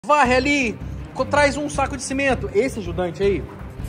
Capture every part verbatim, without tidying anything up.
Varre ali, traz um saco de cimento. Esse ajudante aí.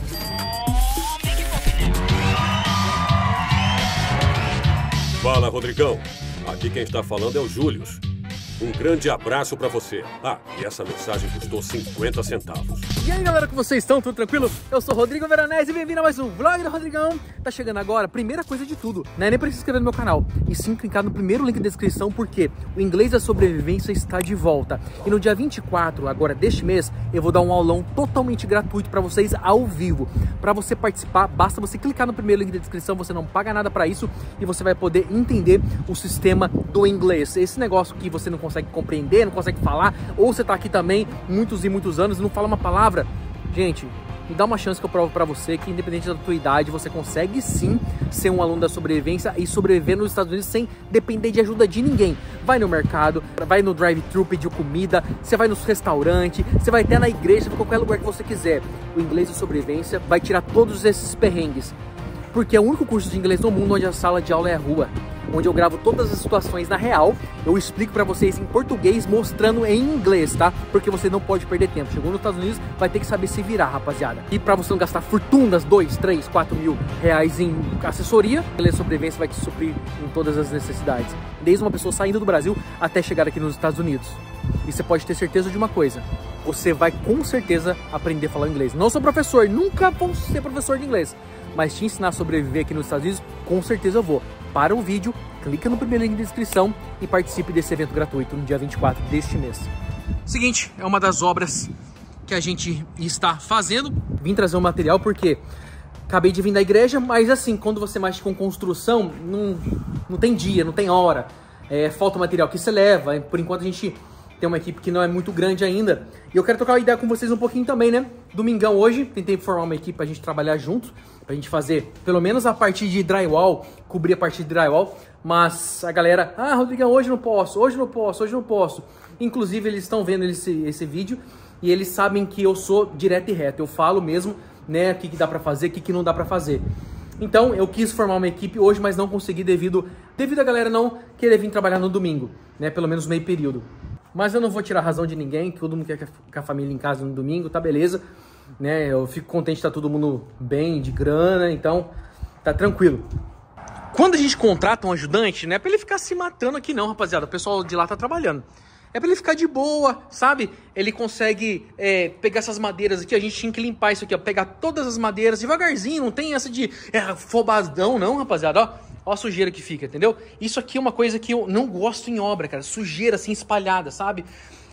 Fala, Rodrigão. Aqui quem está falando é o Július. Um grande abraço pra você. Ah, e essa mensagem custou cinquenta centavos. E aí, galera, como vocês estão? Tudo tranquilo? Eu sou o Rodrigo Veronese e bem-vindo a mais um Vlog do Rodrigão. Tá chegando agora, primeira coisa de tudo, não é nem pra se inscrever no meu canal, e sim clicar no primeiro link da descrição, porque o Inglês da Sobrevivência está de volta. E no dia vinte e quatro, agora deste mês, eu vou dar um aulão totalmente gratuito pra vocês ao vivo. Pra você participar, basta você clicar no primeiro link da descrição, você não paga nada pra isso, e você vai poder entender o sistema do inglês. Esse negócio que você não consegue compreender, não consegue falar, ou você tá aqui também muitos e muitos anos e não fala uma palavra, gente, me dá uma chance que eu provo pra você que independente da tua idade, você consegue sim ser um aluno da sobrevivência e sobreviver nos Estados Unidos sem depender de ajuda de ninguém. Vai no mercado, vai no drive-thru pedir comida, você vai nos restaurantes, você vai até na igreja, em qualquer lugar que você quiser. O Inglês da Sobrevivência vai tirar todos esses perrengues. Porque é o único curso de inglês no mundo onde a sala de aula é a rua, onde eu gravo todas as situações na real, eu explico pra vocês em português, mostrando em inglês, tá? Porque você não pode perder tempo. Chegou nos Estados Unidos, vai ter que saber se virar, rapaziada. E pra você não gastar fortunas, dois, três, quatro mil reais em assessoria, a Inglês Sobrevivência vai te suprir em todas as necessidades. Desde uma pessoa saindo do Brasil até chegar aqui nos Estados Unidos. E você pode ter certeza de uma coisa, você vai com certeza aprender a falar inglês. Não sou professor, nunca vou ser professor de inglês, mas te ensinar a sobreviver aqui nos Estados Unidos, com certeza eu vou. Para o vídeo, clica no primeiro link de descrição e participe desse evento gratuito no dia vinte e quatro deste mês. Seguinte, é uma das obras que a gente está fazendo. Vim trazer um material porque acabei de vir da igreja, mas assim, quando você mexe com construção, não, não tem dia, não tem hora. É, falta o material que você leva. Por enquanto a gente tem uma equipe que não é muito grande ainda. E eu quero trocar uma ideia com vocês um pouquinho também, né? Domingão hoje, tentei formar uma equipe pra gente trabalhar junto, pra gente fazer pelo menos a parte de drywall, cobrir a parte de drywall. Mas a galera, ah, Rodrigão, hoje não posso, hoje não posso, hoje não posso. Inclusive eles estão vendo esse, esse vídeo e eles sabem que eu sou direto e reto. Eu falo mesmo, né, o que, que dá pra fazer, o que, que não dá pra fazer. Então eu quis formar uma equipe hoje, mas não consegui devido, devido a galera não querer vir trabalhar no domingo, né, pelo menos meio período. Mas eu não vou tirar a razão de ninguém, todo mundo quer com a família em casa no domingo, tá beleza, né? Eu fico contente de estar todo mundo bem, de grana, então tá tranquilo. Quando a gente contrata um ajudante, não é pra ele ficar se matando aqui não, rapaziada, o pessoal de lá tá trabalhando. É pra ele ficar de boa, sabe? Ele consegue é, pegar essas madeiras aqui, a gente tinha que limpar isso aqui, ó, pegar todas as madeiras devagarzinho, não tem essa de é, afobadão não, rapaziada, ó. Ó a sujeira que fica, entendeu? Isso aqui é uma coisa que eu não gosto em obra, cara. Sujeira assim espalhada, sabe?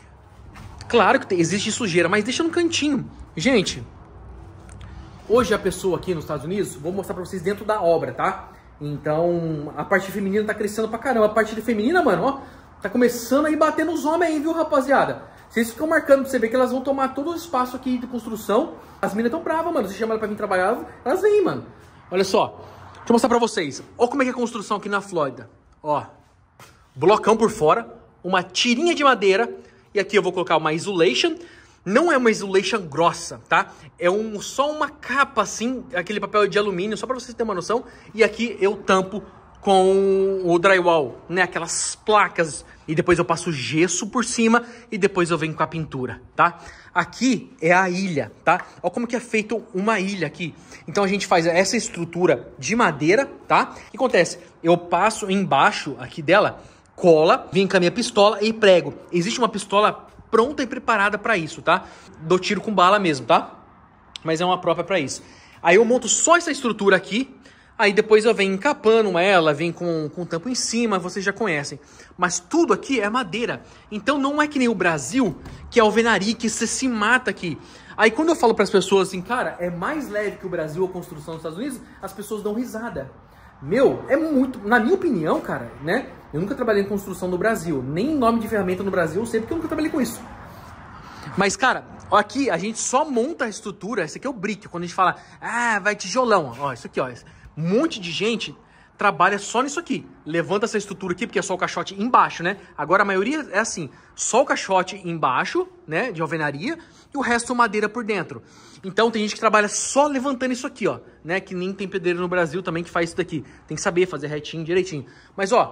Claro que tem, existe sujeira, mas deixa no cantinho. Gente, hoje a pessoa aqui nos Estados Unidos, vou mostrar pra vocês dentro da obra, tá? Então, a parte feminina tá crescendo pra caramba. A parte de feminina, mano, ó, tá começando a ir bater nos homens aí, viu, rapaziada? Vocês ficam marcando pra você ver que elas vão tomar todo o espaço aqui de construção. As meninas tão bravas, mano. Você chama elas pra vir trabalhar, elas vêm, mano. Olha só. Deixa eu mostrar pra vocês. Olha como é que é a construção aqui na Flórida. Ó, blocão por fora, uma tirinha de madeira, e aqui eu vou colocar uma insulation. Não é uma insulation grossa, tá? É um, só uma capa assim, aquele papel de alumínio, só pra vocês terem uma noção. E aqui eu tampo com o drywall, né? Aquelas placas. E depois eu passo gesso por cima e depois eu venho com a pintura, tá? Aqui é a ilha, tá? Olha como que é feito uma ilha aqui. Então a gente faz essa estrutura de madeira, tá? O que acontece? Eu passo embaixo aqui dela, cola, vem com a minha pistola e prego. Existe uma pistola pronta e preparada para isso, tá? Dou tiro com bala mesmo, tá? Mas é uma própria para isso. Aí eu monto só essa estrutura aqui. Aí depois eu venho encapando ela, venho com, com tampo em cima, vocês já conhecem. Mas tudo aqui é madeira. Então não é que nem o Brasil, que é alvenaria, que você se mata aqui. Aí quando eu falo para as pessoas assim, cara, é mais leve que o Brasil a construção dos Estados Unidos, as pessoas dão risada. Meu, é muito, na minha opinião, cara, né? Eu nunca trabalhei em construção no Brasil, nem em nome de ferramenta no Brasil, eu sei porque eu nunca trabalhei com isso. Mas, cara, aqui a gente só monta a estrutura, esse aqui é o brick, quando a gente fala, ah, vai tijolão, ó, isso aqui, ó, um monte de gente trabalha só nisso aqui. Levanta essa estrutura aqui, porque é só o caixote embaixo, né? Agora a maioria é assim, só o caixote embaixo, né, de alvenaria, e o resto madeira por dentro. Então tem gente que trabalha só levantando isso aqui, ó, né? Que nem tem pedreiro no Brasil também que faz isso daqui. Tem que saber fazer retinho, direitinho. Mas, ó,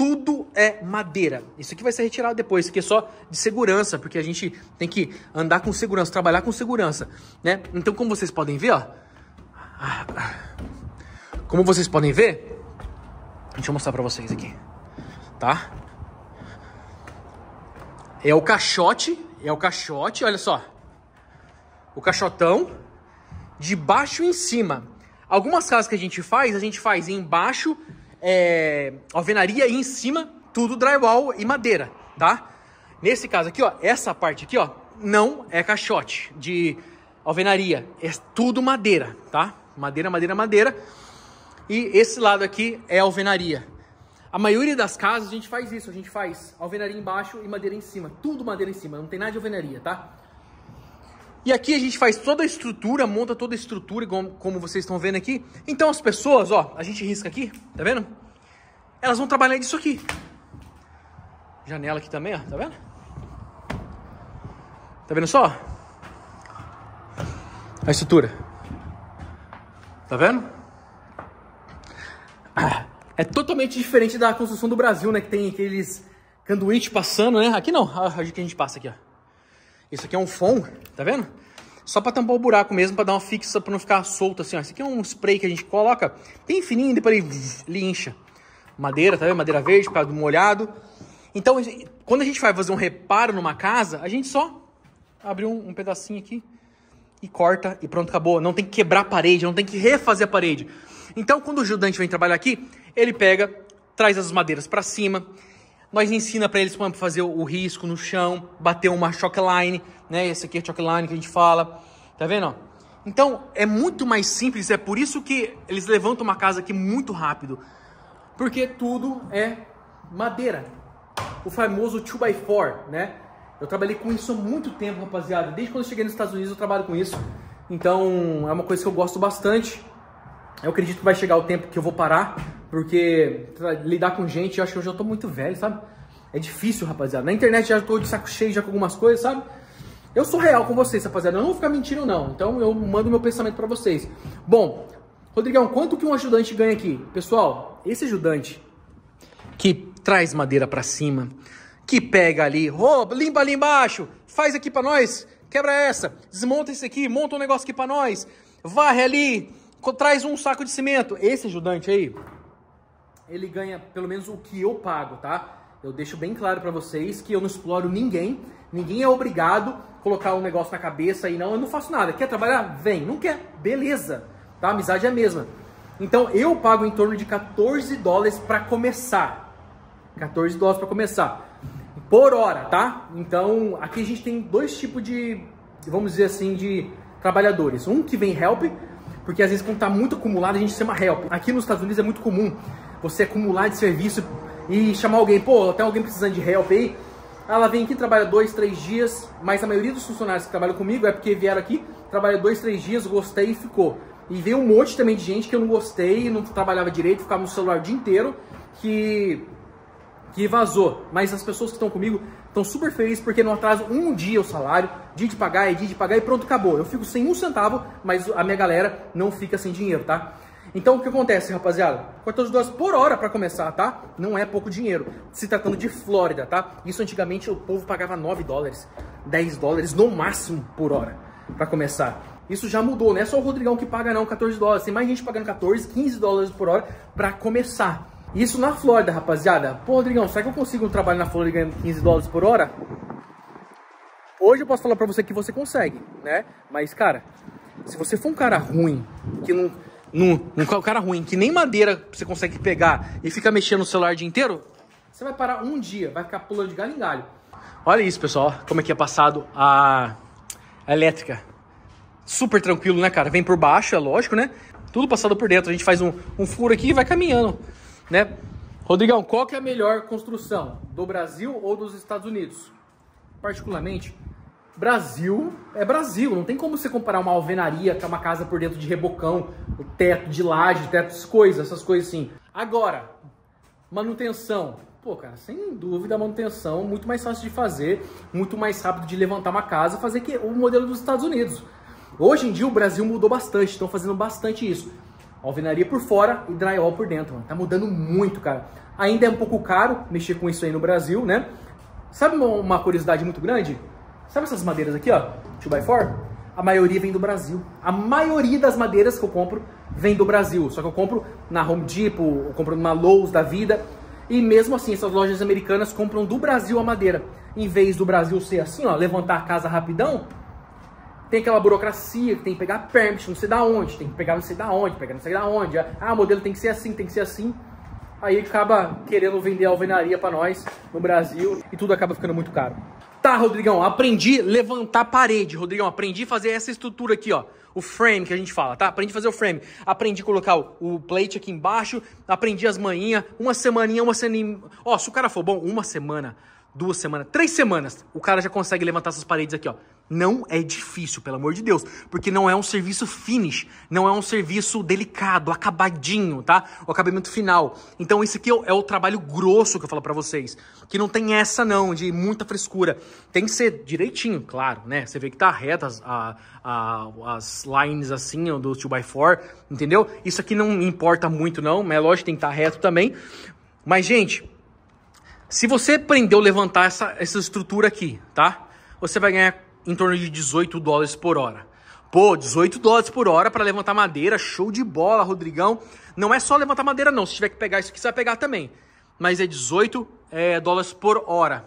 tudo é madeira. Isso aqui vai ser retirado depois, isso aqui é só de segurança, porque a gente tem que andar com segurança, trabalhar com segurança, né? Então, como vocês podem ver, ó, como vocês podem ver, deixa eu mostrar pra vocês aqui, tá? É o caixote, é o caixote, olha só, o caixotão, de baixo em cima. Algumas casas que a gente faz, a gente faz embaixo, é, alvenaria e em cima, tudo drywall e madeira, tá? Nesse caso aqui, ó, essa parte aqui, ó, não é caixote de alvenaria, é tudo madeira, tá? Madeira, madeira, madeira. E esse lado aqui é alvenaria. A maioria das casas a gente faz isso, a gente faz alvenaria embaixo e madeira em cima, tudo madeira em cima, não tem nada de alvenaria, tá? E aqui a gente faz toda a estrutura, monta toda a estrutura, como vocês estão vendo aqui. Então as pessoas, ó, a gente risca aqui, tá vendo? Elas vão trabalhar disso aqui. Janela aqui também, ó, tá vendo? Tá vendo só? A estrutura. Tá vendo? É totalmente diferente da construção do Brasil, né? Que tem aqueles canduíte passando, né? Aqui não, a que a gente passa aqui, ó. Isso aqui é um foam, tá vendo? Só pra tampar o buraco mesmo, pra dar uma fixa, pra não ficar solto assim, ó. Isso aqui é um spray que a gente coloca bem fininho, depois ele, ele incha. Madeira, tá vendo? Madeira verde, por causa do molhado. Então, quando a gente vai fazer um reparo numa casa, a gente só abre um, um pedacinho aqui e corta e pronto, acabou. Não tem que quebrar a parede, não tem que refazer a parede. Então, quando o ajudante vem trabalhar aqui, ele pega, traz as madeiras pra cima. Nós ensina para eles como fazer o risco no chão, bater uma chock line, né? Esse aqui é chock line que a gente fala, tá vendo? Então, é muito mais simples, é por isso que eles levantam uma casa aqui muito rápido. Porque tudo é madeira. O famoso dois by quatro, né? Eu trabalhei com isso há muito tempo, rapaziada. Desde quando eu cheguei nos Estados Unidos eu trabalho com isso. Então, é uma coisa que eu gosto bastante. Eu acredito que vai chegar o tempo que eu vou parar, porque lidar com gente, eu acho que eu já tô muito velho, sabe? É difícil, rapaziada. Na internet já tô de saco cheio já com algumas coisas, sabe? Eu sou real com vocês, rapaziada. Eu não vou ficar mentindo, não. Então eu mando meu pensamento pra vocês. Bom, Rodrigão, quanto que um ajudante ganha aqui? Pessoal, esse ajudante que traz madeira pra cima, que pega ali, oh, limpa ali embaixo, faz aqui pra nós, quebra essa, desmonta isso aqui, monta um negócio aqui pra nós, varre ali, traz um saco de cimento. Esse ajudante aí, ele ganha pelo menos o que eu pago, tá? Eu deixo bem claro pra vocês que eu não exploro ninguém. Ninguém é obrigado a colocar um negócio na cabeça e não, eu não faço nada. Quer trabalhar? Vem. Não quer? Beleza. Tá? A amizade é a mesma. Então eu pago em torno de quatorze dólares pra começar. quatorze dólares pra começar. Por hora, tá? Então aqui a gente tem dois tipos de, vamos dizer assim, de trabalhadores. Um que vem help, porque às vezes quando tá muito acumulado a gente chama help. Aqui nos Estados Unidos é muito comum você acumular de serviço e chamar alguém, pô, tem alguém precisando de help aí? Ela vem aqui, trabalha dois, três dias, mas a maioria dos funcionários que trabalham comigo é porque vieram aqui, trabalha dois, três dias, gostei e ficou. E veio um monte também de gente que eu não gostei, não trabalhava direito, ficava no celular o dia inteiro, que, que vazou. Mas as pessoas que estão comigo estão super felizes porque não atrasam um dia o salário, dia de pagar é dia de pagar e pronto, acabou. Eu fico sem um centavo, mas a minha galera não fica sem dinheiro, tá? Então, o que acontece, rapaziada? quatorze dólares por hora para começar, tá? Não é pouco dinheiro. Se tratando de Flórida, tá? Isso antigamente o povo pagava nove dólares, dez dólares no máximo por hora para começar. Isso já mudou, não é só o Rodrigão que paga não quatorze dólares. Tem mais gente pagando quatorze, quinze dólares por hora para começar. Isso na Flórida, rapaziada. Pô, Rodrigão, será que eu consigo trabalhar na Flórida ganhando quinze dólares por hora? Hoje eu posso falar para você que você consegue, né? Mas, cara, se você for um cara ruim, que não... Num, num cara ruim, que nem madeira você consegue pegar e fica mexendo no celular o dia inteiro, você vai parar um dia, vai ficar pulando de galho em galho. Olha isso, pessoal, como é que é passado a, a elétrica. Super tranquilo, né, cara? Vem por baixo, é lógico, né? Tudo passado por dentro. A gente faz um, um furo aqui e vai caminhando, né? Rodrigão, qual que é a melhor construção? Do Brasil ou dos Estados Unidos? Particularmente, Brasil é Brasil, não tem como você comparar uma alvenaria com uma casa por dentro de rebocão, o teto de laje, teto de coisas, essas coisas assim. Agora, manutenção. Pô, cara, sem dúvida a manutenção muito mais fácil de fazer, muito mais rápido de levantar uma casa, fazer que o modelo dos Estados Unidos. Hoje em dia o Brasil mudou bastante, estão fazendo bastante isso. Alvenaria por fora e drywall por dentro, mano. Tá mudando muito, cara. Ainda é um pouco caro mexer com isso aí no Brasil, né? Sabe uma, uma curiosidade muito grande? Sabe essas madeiras aqui, ó? dois por quatro? A maioria vem do Brasil. A maioria das madeiras que eu compro vem do Brasil. Só que eu compro na Home Depot, eu compro numa Lowe's da vida. E mesmo assim, essas lojas americanas compram do Brasil a madeira. Em vez do Brasil ser assim, ó, levantar a casa rapidão, tem aquela burocracia que tem que pegar permit, não sei da onde, tem que pegar não sei da onde, pegar não sei da onde. Ah, o modelo tem que ser assim, tem que ser assim. Aí acaba querendo vender alvenaria pra nós no Brasil e tudo acaba ficando muito caro. Tá, Rodrigão, aprendi a levantar parede, Rodrigão, aprendi a fazer essa estrutura aqui, ó. O frame que a gente fala, tá? Aprendi a fazer o frame. Aprendi a colocar o, o plate aqui embaixo, aprendi as manhinhas, uma semaninha, uma semaninha. Ó, se o cara for bom, uma semana, duas semanas, três semanas, o cara já consegue levantar essas paredes aqui, ó. Não é difícil, pelo amor de Deus, porque não é um serviço finish, não é um serviço delicado, acabadinho, tá? O acabamento final. Então isso aqui é o, é o trabalho grosso que eu falo pra vocês, que não tem essa não, de muita frescura. Tem que ser direitinho, claro, né? Você vê que tá reta as, a, a, as lines assim, ó, do dois por quatro, entendeu? Isso aqui não importa muito não, mas é lógico que tem que estar reto também. Mas, gente, se você aprendeu a levantar essa, essa estrutura aqui, tá? Você vai ganhar em torno de dezoito dólares por hora. Pô, dezoito dólares por hora para levantar madeira, show de bola, Rodrigão. Não é só levantar madeira não, se tiver que pegar isso aqui, você vai pegar também. Mas é dezoito é, dólares por hora.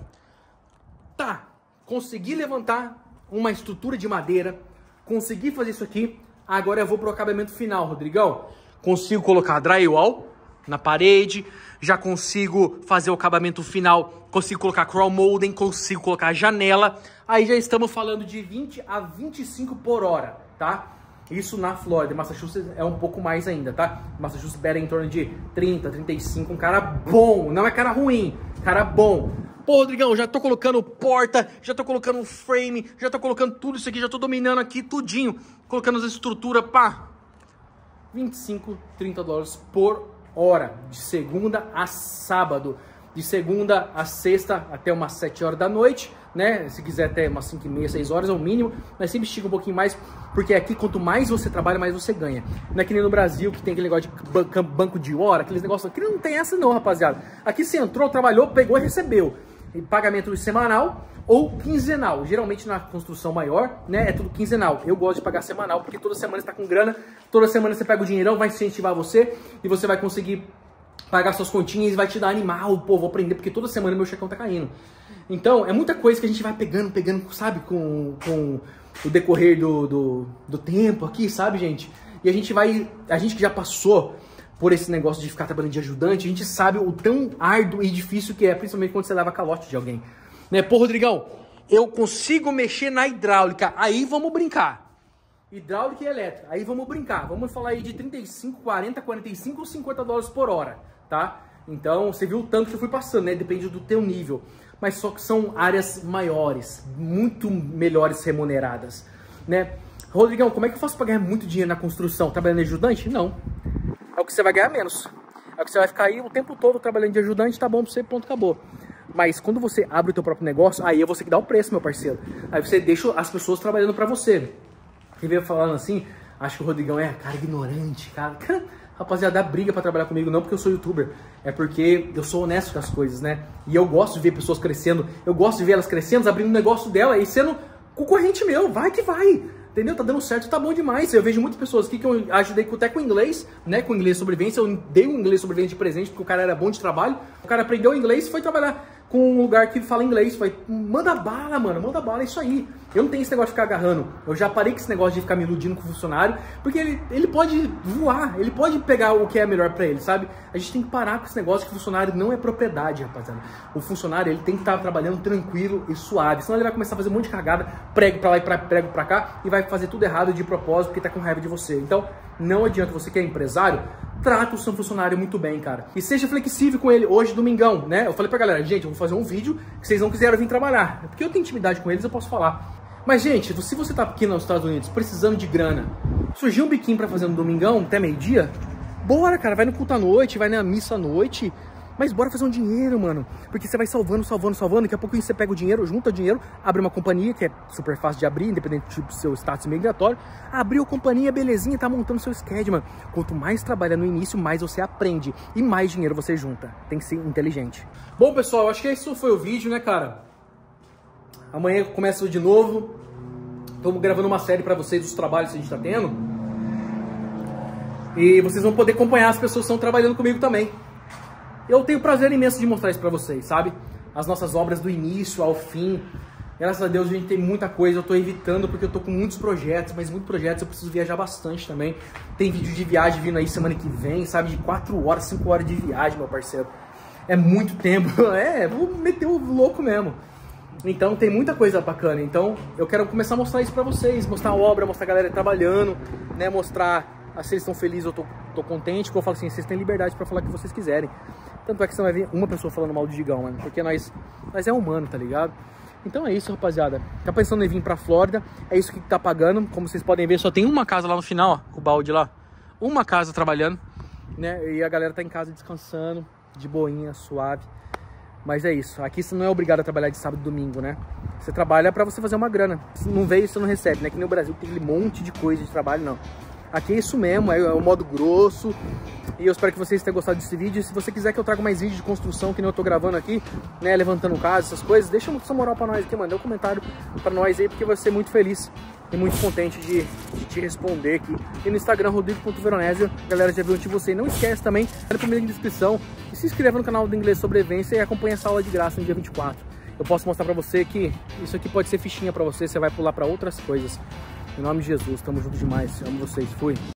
Tá, consegui levantar uma estrutura de madeira, consegui fazer isso aqui, agora eu vou pro acabamento final, Rodrigão. Consigo colocar drywall na parede, já consigo fazer o acabamento final, consigo colocar crown molding, consigo colocar janela. Aí já estamos falando de vinte a vinte e cinco por hora, tá? Isso na Flórida. Massachusetts é um pouco mais ainda, tá? Massachusetts bera em torno de trinta, trinta e cinco, um cara bom, não é cara ruim, cara bom. Pô, Rodrigão, já tô colocando porta, já tô colocando frame, já tô colocando tudo isso aqui, já tô dominando aqui tudinho, colocando as estruturas, pá, vinte e cinco, trinta dólares por hora, de segunda a sábado, de segunda a sexta até umas sete horas da noite, né? Se quiser até umas cinco e meia, seis horas é o mínimo, mas sempre estica um pouquinho mais, porque aqui quanto mais você trabalha, mais você ganha. Não é que nem no Brasil, que tem aquele negócio de banco de hora, aqueles negócios aqui, não tem essa não, rapaziada. Aqui você entrou, trabalhou, pegou e recebeu. E pagamento semanal ou quinzenal. Geralmente na construção maior, né, é tudo quinzenal. Eu gosto de pagar semanal, porque toda semana você tá com grana, toda semana você pega o dinheirão, vai incentivar você e você vai conseguir pagar suas continhas e vai te dar animal, pô, vou aprender, porque toda semana meu checão tá caindo. Então, é muita coisa que a gente vai pegando, pegando, sabe, com, com o decorrer do, do, do tempo aqui, sabe, gente? E a gente vai, a gente que já passou por esse negócio de ficar trabalhando de ajudante, a gente sabe o tão árduo e difícil que é, principalmente quando você leva calote de alguém. Né? Pô, Rodrigão, eu consigo mexer na hidráulica, aí vamos brincar. Hidráulica e elétrica, aí vamos brincar. Vamos falar aí de trinta e cinco, quarenta, quarenta e cinco ou cinquenta dólares por hora, tá? Então, você viu o tanto que eu fui passando, né? Depende do teu nível. Mas só que são áreas maiores, muito melhores remuneradas, né? Rodrigão, como é que eu faço para ganhar muito dinheiro na construção? Trabalhando de ajudante? Não. É o que você vai ganhar menos. É o que você vai ficar aí o tempo todo trabalhando de ajudante, tá bom pra você, ponto, acabou. Mas quando você abre o teu próprio negócio, aí é você que dá o preço, meu parceiro. Aí você deixa as pessoas trabalhando pra você. Quem veio falando assim, acho que o Rodrigão é, cara, ignorante, cara. Rapaziada, dá briga pra trabalhar comigo, não porque eu sou youtuber, é porque eu sou honesto com as coisas, né? E eu gosto de ver pessoas crescendo, eu gosto de ver elas crescendo, abrindo um negócio dela e sendo concorrente meu, vai que vai. Entendeu? Tá dando certo, tá bom demais. Eu vejo muitas pessoas aqui que eu ajudei até com inglês, né? Com inglês sobrevivência. Eu dei um inglês sobrevivente de presente porque o cara era bom de trabalho. O cara aprendeu inglês e foi trabalhar com um lugar que fala inglês. Foi, manda bala, mano, manda bala, é isso aí. Eu não tenho esse negócio de ficar agarrando. Eu já parei com esse negócio de ficar me iludindo com o funcionário, porque ele, ele pode voar, ele pode pegar o que é melhor pra ele, sabe? A gente tem que parar com esse negócio que o funcionário não é propriedade, rapaziada. O funcionário, ele tem que estar trabalhando tranquilo e suave, senão ele vai começar a fazer um monte de cagada, prego pra lá e pra, prego pra cá, e vai fazer tudo errado de propósito, porque tá com raiva de você. Então, não adianta, você que é empresário, trata o seu funcionário muito bem, cara. E seja flexível com ele. Hoje, domingão, né? Eu falei pra galera, gente, eu vou fazer um vídeo que vocês não quiseram vir trabalhar. Porque eu tenho intimidade com eles, eu posso falar. Mas, gente, se você tá aqui nos Estados Unidos precisando de grana, surgiu um biquinho pra fazer no domingão, até meio-dia, bora, cara, vai no culto à noite, vai na missa à noite, Mas bora fazer um dinheiro, mano. Porque você vai salvando, salvando, salvando. Daqui a pouco você pega o dinheiro, junta o dinheiro, abre uma companhia, que é super fácil de abrir, independente do seu status migratório. Abriu a companhia, belezinha, tá montando seu schedule, mano. Quanto mais trabalha no início, mais você aprende. E mais dinheiro você junta. Tem que ser inteligente. Bom, pessoal, acho que esse foi o vídeo, né, cara? Amanhã começa de novo. Estamos gravando uma série pra vocês dos trabalhos que a gente tá tendo. E vocês vão poder acompanhar as pessoas que estão trabalhando comigo também. Eu tenho prazer imenso de mostrar isso pra vocês, sabe? As nossas obras do início ao fim. Graças a Deus a gente tem muita coisa. Eu tô evitando porque eu tô com muitos projetos, mas muitos projetos eu preciso viajar bastante também. Tem vídeo de viagem vindo aí semana que vem, sabe? De quatro horas, cinco horas de viagem, meu parceiro. É muito tempo. É, vou meter o louco mesmo. Então tem muita coisa bacana. Então eu quero começar a mostrar isso pra vocês. Mostrar a obra, mostrar a galera trabalhando, né? Mostrar se eles estão felizes, eu tô, tô contente. Porque eu falo assim, vocês têm liberdade pra falar o que vocês quiserem. Tanto é que você vai ver uma pessoa falando mal do Digão, mano. Porque nós, nós é humano, tá ligado? Então é isso, rapaziada. Tá pensando em vir pra Flórida. É isso que tá pagando. Como vocês podem ver, só tem uma casa lá no final, ó. O balde lá. Uma casa trabalhando, né? E a galera tá em casa descansando, de boinha, suave. Mas é isso. Aqui você não é obrigado a trabalhar de sábado e domingo, né? Você trabalha pra você fazer uma grana. Se não veio, você não recebe, né? Que no Brasil tem aquele monte de coisa de trabalho, não. Aqui é isso mesmo, é o modo grosso. E eu espero que vocês tenham gostado desse vídeo. E se você quiser que eu traga mais vídeos de construção, que nem eu tô gravando aqui, né, levantando casa, essas coisas, deixa uma moral pra nós aqui, manda um comentário pra nós aí, porque eu vou ser muito feliz e muito contente de, de te responder aqui. E no Instagram, rodrigo ponto veronésio, galera, já viu onde você. Não esquece também, olha pro link na descrição e se inscreva no canal do Inglês Sobrevivência e acompanha essa aula de graça no dia vinte e quatro. Eu posso mostrar pra você que isso aqui pode ser fichinha pra você, você vai pular pra outras coisas. Em nome de Jesus, tamo junto demais, amo vocês, fui!